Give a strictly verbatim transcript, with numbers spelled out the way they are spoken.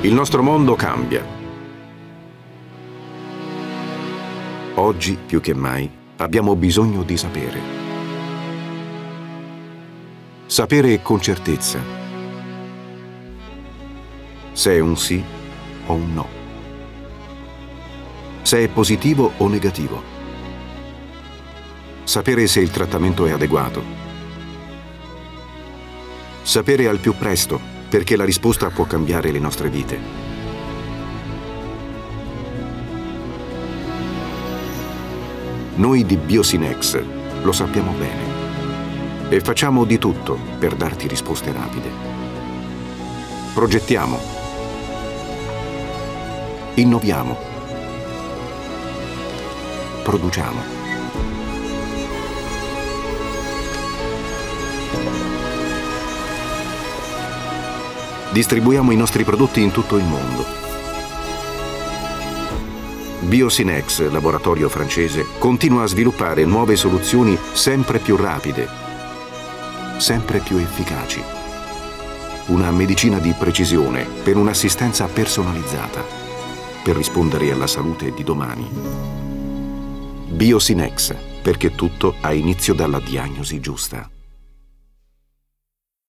Il nostro mondo cambia. Oggi, più che mai, abbiamo bisogno di sapere. Sapere con certezza se è un sì o un no. Se è positivo o negativo. Sapere se il trattamento è adeguato. Sapere al più presto, perché la risposta può cambiare le nostre vite. Noi di Biosinex lo sappiamo bene e facciamo di tutto per darti risposte rapide. Progettiamo, innoviamo, produciamo. Distribuiamo i nostri prodotti in tutto il mondo. Biosinex, laboratorio francese, continua a sviluppare nuove soluzioni sempre più rapide, sempre più efficaci. Una medicina di precisione per un'assistenza personalizzata, per rispondere alla salute di domani. Biosinex, perché tutto ha inizio dalla diagnosi giusta.